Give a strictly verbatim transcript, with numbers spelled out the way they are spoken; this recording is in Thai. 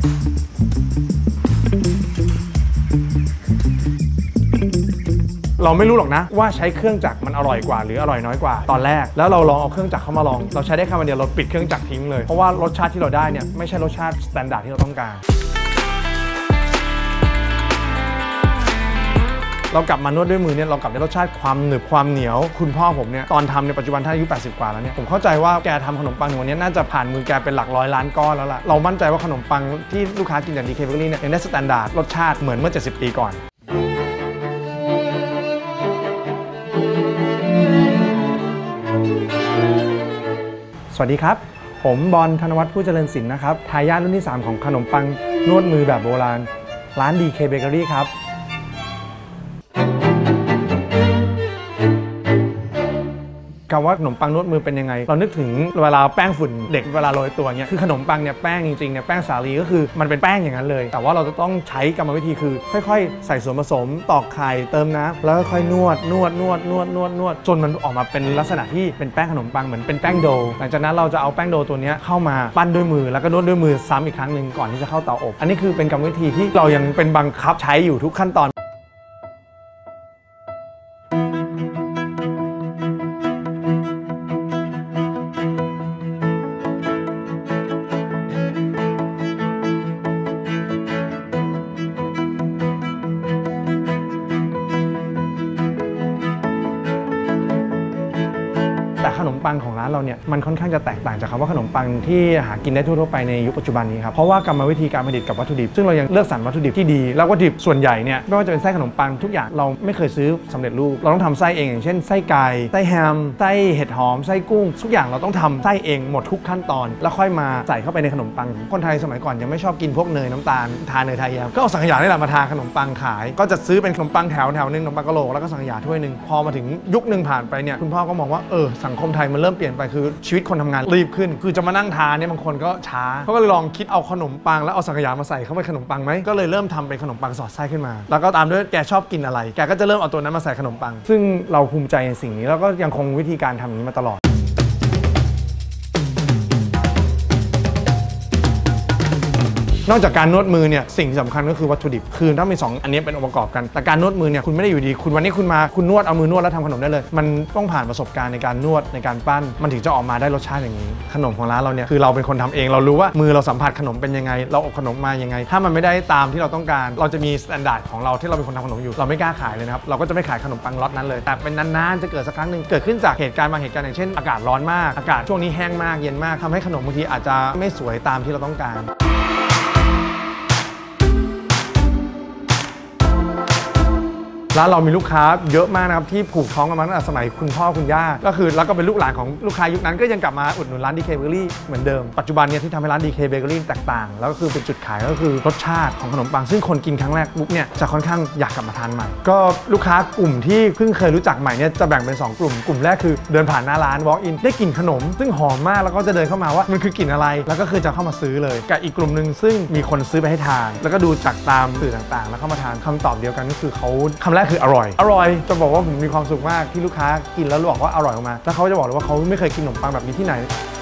เราไม่รู้หรอกนะว่าใช้เครื่องจักรมันอร่อยกว่าหรืออร่อยน้อยกว่าตอนแรกแล้วเราลองเอาเครื่องจักรเข้ามาลองเราใช้ได้แค่วันเดียวเราปิดเครื่องจักรทิ้งเลยเพราะว่ารสชาติที่เราได้เนี่ยไม่ใช่รสชาติมาตรฐานที่เราต้องการเรากลับมานวดด้วยมือเนี่ยเรากลับได้รสชาติความหนึบความเหนียวคุณพ่อผมเนี่ยตอนทำในปัจจุบันท่านอายุแปดสิบกว่าแล้วเนี่ยผมเข้าใจว่าแกทำขนมปังวันนี้น่าจะผ่านมือแกเป็นหลักร้อยล้านก้อนแล้วล่ะเรามั่นใจว่าขนมปังที่ลูกค้ากินจาก ดี เค Bakery เนี่ยยังได้มาตรฐานรสชาติเหมือนเมื่อเจ็ดสิบปีก่อนสวัสดีครับผมบอลธนวัฒน์ผู้เจริญศิลป์นะครับทายาทรุ่นที่สามของขนมปังนวดมือแบบโบราณร้าน ดี เค Bakery ครับคำว่าขนมปังนวดมือเป็นยังไงเรานึกถึงเวลาแป้งฝุ่นเด็กเวลาโรยตัวเงี้ยคือขนมปังเนี่ยแป้งจริงๆเนี่ยแป้งสาลีก็คือมันเป็นแป้งอย่างนั้นเลยแต่ว่าเราจะต้องใช้กรรมวิธีคือค่อยๆใส่ส่วนผสมตอกไข่เติมน้ำแล้วค่อยๆนวดนวดนวดนวดนวดนวดจนมันออกมาเป็นลักษณะที่เป็นแป้งขนมปังเหมือนเป็นแป้งโดหลังจากนั้นเราจะเอาแป้งโดตัวนี้เข้ามาปั้นด้วยมือแล้วก็นวดด้วยมือซ้ำอีกครั้งหนึ่งก่อนที่จะเข้าเตาอบอันนี้คือเป็นกรรมวิธีที่เรายังเป็นบังคับใช้อยู่ทุกขั้นตอนแต่ขนมปังของร้านเราเนี่ยมันค่อนข้างจะแตกต่างจากคำว่าขนมปังที่หากินได้ทั่วๆไปในยุคปัจจุบันนี้ครับเพราะว่ากรรมวิธีการผลิตกับวัตถุดิบซึ่งเรายังเลือกสรรวัตถุดิบที่ดีแล้ววัตถุดิบส่วนใหญ่เนี่ยไม่ว่าจะเป็นไส้ขนมปังทุกอย่างเราไม่เคยซื้อสำเร็จรูปเราต้องทำไส้เองอย่างเช่นไส้ไก่ไส้แฮมไส้เห็ดหอมไส้กุ้งทุกอย่างเราต้องทำไส้เองหมดทุกขั้นตอนแล้วค่อยมาใส่เข้าไปในขนมปังคนไทยสมัยก่อนยังไม่ชอบกินพวกเนยน้ำตาลทานเนยไทยแยมก็เอาสังขยานี่แหละมาทาขนมปังขายก็จะซื้อเป็นขนมปังแถวแถวนึงขนมปังกะโหลกแล้วก็สังขยาถ้วยนึงพอมาถึงยุคนึงผ่านไปเนี่ยคุณพ่อก็มองว่าเออสังคมไทยมันเริ่มเปลี่ยนไปคือชีวิตคนทำงานรีบขึ้นคือจะมานั่งทานเนี่ยบางคนก็ช้าเขาก็เลยลองคิดเอาขนมปังแล้วเอาสังขยามาใส่เข้าไปขนมปังไหมก็เลยเริ่มทำเป็นขนมปังสอดไส้ขึ้นมาแล้วก็ตามด้วยแกชอบกินอะไรแกก็จะเริ่มเอาตัวนั้นมาใส่ขนมปังซึ่งเราภูมิใจในสิ่งนี้แล้วก็ยังคงวิธีการทำนี้มาตลอดนอกจากการนวดมือเนี่ยสิ่งที่สำคัญก็คือวัตถุดิบคือต้องมีสองอันนี้เป็นองค์ประกอบกันแต่การนวดมือเนี่ยคุณไม่ได้อยู่ดีคุณวันนี้คุณมาคุณนวดเอามือนวดแล้วทำขนมได้เลยมันต้องผ่านประสบการณ์ในการนวดในการปั้นมันถึงจะออกมาได้รสชาติอย่างนี้ขนมของร้านเราเนี่ยคือเราเป็นคนทำเองเรารู้ว่ามือเราสัมผัสขนมเป็นยังไงเราอบขนมมายังไงถ้ามันไม่ได้ตามที่เราต้องการเราจะมีมาตรฐานของเราที่เราเป็นคนทำขนมอยู่เราไม่กล้าขายเลยนะครับเราก็จะไม่ขายขนมปังล็อตนั้นเลยแต่เป็นนานๆจะเกิดสักครั้งหนึ่งเกิดขึ้นจากเหตุการณ์บางเหตุการณ์อย่างเช่นอากาศร้อนมากอากาศช่วงนี้แห้งมากเย็นมากทำให้ขนมบางทีอาจจะไม่สวยตามที่เราต้องการร้านเรามีลูกค้าเยอะมากนะครับที่ผูกท้องกันมาตั้งแต่สมัยคุณพ่อคุณย่าก็คือแล้วก็เป็นลูกหลานของลูกค้ายุคนั้นก็ยังกลับมาอุดหนุนร้าน ดี เค Bakery เหมือนเดิมปัจจุบันเนี่ยที่ทำให้ร้าน ดี เค Bakery แตกต่างแล้วก็คือเป็นจุดขายก็คือรสชาติของขนมปังซึ่งคนกินครั้งแรกปุ๊บเนี่ยจะค่อนข้างอยากกลับมาทานใหม่ก็ลูกค้ากลุ่มที่เพิ่งเคยรู้จักใหม่เนี่ยจะแบ่งเป็นสองกลุ่มกลุ่มแรกคือเดินผ่านหน้าร้าน walk in ได้กลิ่นขนมซึ่งหอมมากแล้วก็จะเดินเข้ามาว่ามันคือกลิ่นอะไรแล้วก็คือจะเข้ามาซื้อเลยกับอีกกลุ่มหนึ่งซึ่งมีคนซื้อไปให้ทานแล้วก็ดูจากตามสื่อต่างๆแล้วเข้ามาทานคำตอบเดียวกันก็คือเขาคำแรกคืออร่อยอร่อยจะบอกว่าผมมีความสุขมากที่ลูกค้ากินแล้วบอกว่าอร่อยออกมาแล้วเขาจะบอกเลยว่าเขาไม่เคยกินขนมปังแบบนี้ที่ไหน